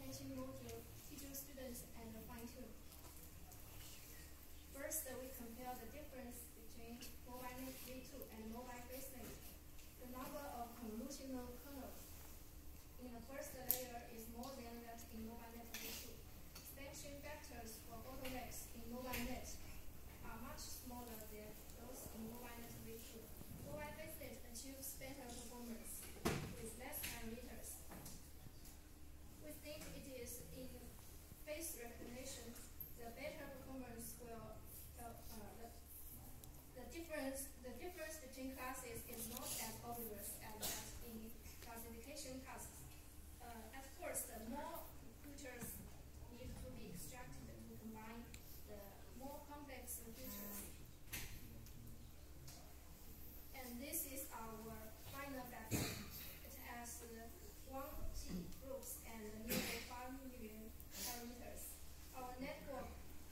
attention module, teacher students, and fine-tune. First, we compare the difference between MobileNet V2 and mobile FaceNet. The number of convolutional kernels in the first layer is more than that in MobileNet V2. Expansion vectors for bottlenecks in MobileNet are much smaller than those in MobileNet V2. Mobile FaceNet achieves better performance with less parameters. We think it is in face recognition the better performance will the difference between classes is not as obvious as that in classification tasks. At first, more features need to be extracted to combine the more complex features. And this is our final vector. It has 1G groups and nearly 5 million parameters. Our network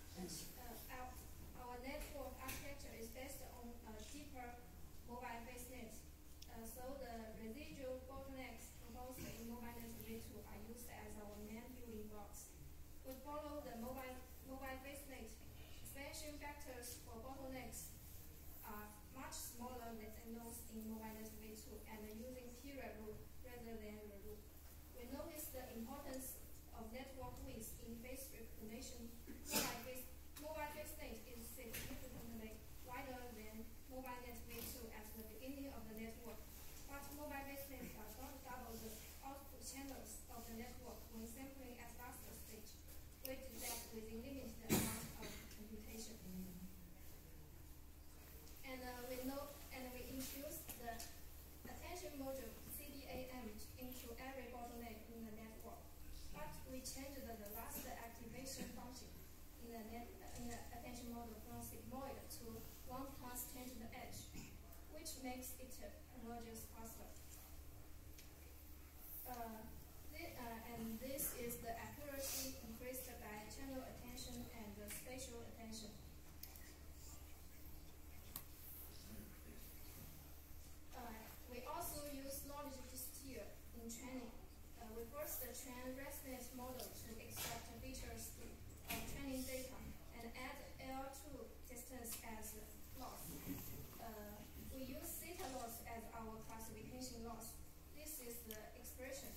architecture is based on a deeper mobile FaceNet. So the residual bottlenecks proposed in MobileNet V2 are used as our main building blocks. We follow the mobile FaceNet. Expansion vectors for bottlenecks are much smaller than those in MobileNet V2 and using period rule rather than the rule. We notice the importance of network width in face recognition. Mobile FaceNet is significantly wider than MobileNet V2 at the beginning of the network, but mobile FaceNet does not double the output channels of the network when sampling at last stage. We did that within limited amount of computation. And we introduced the attention module CDAM into every bottleneck in the network, but we changed the last activation function in the attention module from sigmoid to 1 plus change the edge, which makes it converges faster. And this is the accuracy increased by channel attention and the spatial attention. We also use knowledge steer in training. We first train ResNet model to extract features of training data and add L2 distance as loss. We use theta loss as our classification loss. This is the expression.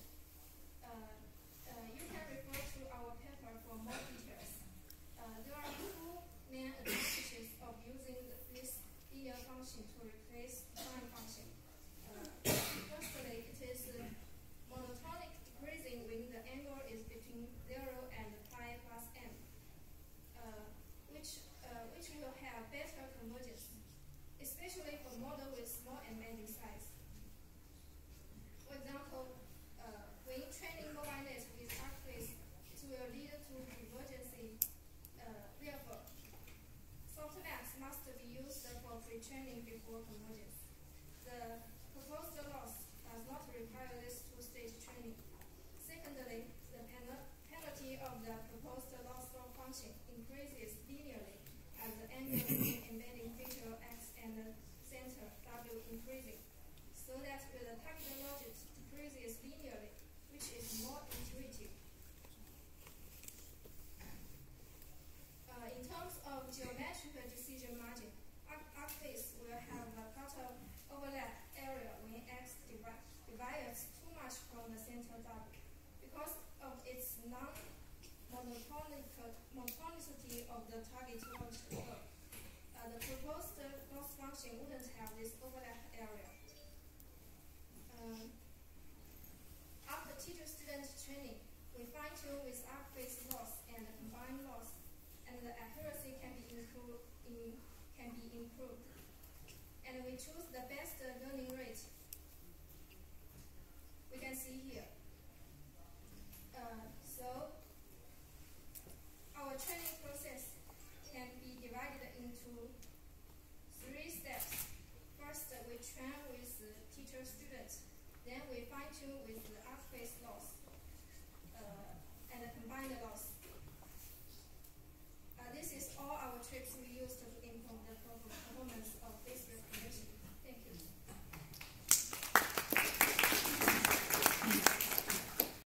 You can refer to our paper for more details. There are two main advantages of using this linear function to replace time function. Firstly, it is monotonic decreasing when the angle is between 0 and pi plus m, which will have better convergence, especially for model with small embedding size. For example, when training MobileNet with ArcFace, it will lead to convergence. Therefore, softmax must be used for pre-training before convergence. The proposed loss does not require this two-stage training. Secondly, the penalty of the proposed loss function increases linearly as the angle between embedding feature x and the center w increasing, so that the target logic decreases linearly, which is more intuitive. In terms of geometric decision margin, ArcFace will have a cutoff overlap area when x divides too much from the center w. Because of its non-monotonicity of the target logic curve, the proposed loss function wouldn't have this overlap area. After teacher-student training, we fine-tune with ArcFace loss and combined loss, and the accuracy can be improved. And we choose the best learning rate. We can see here. So our training process can be divided into 3 steps. First, we train with teacher-students. Then we fine-tune with the ArcFace loss and combine the loss.